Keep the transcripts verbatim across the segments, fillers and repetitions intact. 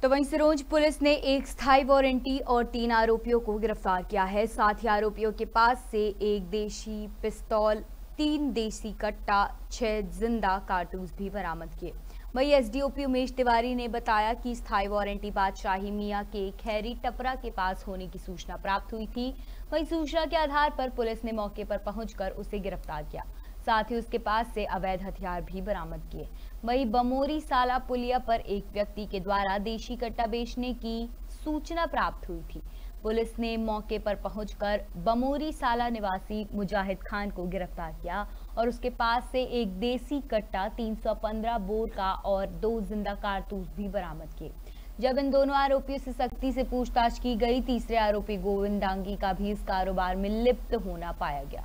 तो वहीं सिरोंज पुलिस ने एक स्थायी वारंटी और तीन आरोपियों को गिरफ्तार किया है। साथ ही आरोपियों के पास से एक देशी पिस्तौल, तीन देसी कट्टा, छह जिंदा कारतूस भी बरामद किए। वहीं एसडीओपी उमेश तिवारी ने बताया कि स्थायी वारंटी बादशाही मियां के खैरी टपरा के पास होने की सूचना प्राप्त हुई थी। वहीं सूचना के आधार पर पुलिस ने मौके पर पहुंचकर उसे गिरफ्तार किया। साथ ही उसके पास से अवैध हथियार भी बरामद किए। वहीं बमोरी साला पुलिया पर एक व्यक्ति के द्वारा देशी कट्टा बेचने की सूचना प्राप्त हुई थी। पुलिस ने मौके पर पहुंचकर बमोरी साला निवासी मुजाहिद खान को गिरफ्तार किया और उसके पास से एक देसी कट्टा, तीन सौ पंद्रह बोर का और दो जिंदा कारतूस भी बरामद किए। जब इन दोनों आरोपियों से सख्ती से पूछताछ की गई, तीसरे आरोपी गोविंद डांगी का भी इस कारोबार में लिप्त होना पाया गया।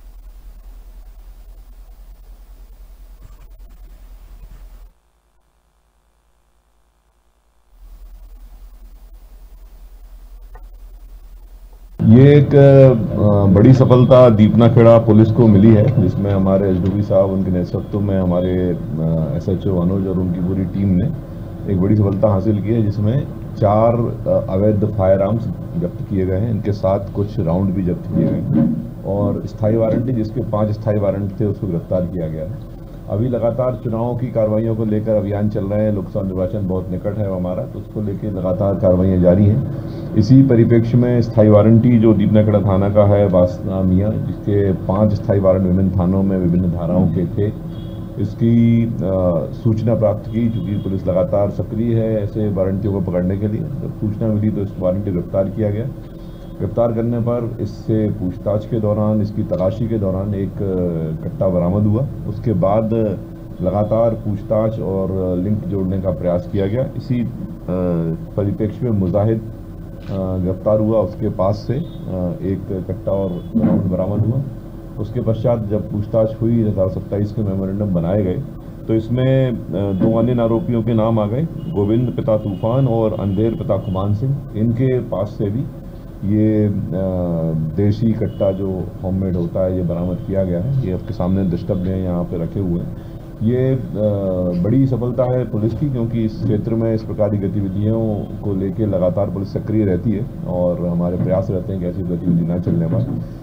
ये एक बड़ी सफलता दीपनाखेड़ा पुलिस को मिली है, जिसमें हमारे एसडीओपी साहब, उनके नेतृत्व में हमारे एसएचओ अनुज और उनकी पूरी टीम ने एक बड़ी सफलता हासिल की है, जिसमें चार अवैध फायर आर्म्स जब्त किए गए हैं। इनके साथ कुछ राउंड भी जब्त किए गए और स्थायी वारंटी, जिसके पांच स्थायी वारंट थे, उसको गिरफ्तार किया गया है। अभी लगातार चुनावों की कार्रवाइयों को लेकर अभियान चल रहे हैं। लोकसभा निर्वाचन बहुत निकट है हमारा, तो उसको लेकर लगातार कार्रवाइयाँ जारी हैं। इसी परिप्रेक्ष्य में स्थायी वारंटी जो दीपनाखेड़ा थाना का है, बादशाह मियां, जिसके पांच स्थायी वारंट विभिन्न थानों में विभिन्न धाराओं के थे, इसकी आ, सूचना प्राप्त की। चूंकि पुलिस लगातार सक्रिय है ऐसे वारंटियों को पकड़ने के लिए, जब सूचना मिली तो इस वारंटी गिरफ्तार किया गया। गिरफ्तार करने पर इससे पूछताछ के दौरान, इसकी तलाशी के दौरान एक कट्टा बरामद हुआ। उसके बाद लगातार पूछताछ और लिंक जोड़ने का प्रयास किया गया। इसी परिप्रेक्ष्य में मुजाहिद गिरफ्तार हुआ, उसके पास से एक कट्टा और राउंड बरामद हुआ। उसके पश्चात जब पूछताछ हुई, दो हज़ार सत्ताईस के मेमोरेंडम बनाए गए, तो इसमें दो अन्य आरोपियों के नाम आ गए, गोविंद पिता तूफान और अंधेर पिता खुमान सिंह। इनके पास से भी ये देसी कट्टा जो होममेड होता है, ये बरामद किया गया है। ये आपके सामने डिस्टर्ब में यहाँ पे रखे हुए हैं। ये बड़ी सफलता है पुलिस की, क्योंकि इस क्षेत्र में इस प्रकार की गतिविधियों को लेकर लगातार पुलिस सक्रिय रहती है और हमारे प्रयास रहते हैं कि ऐसी गतिविधि न चलने पाए।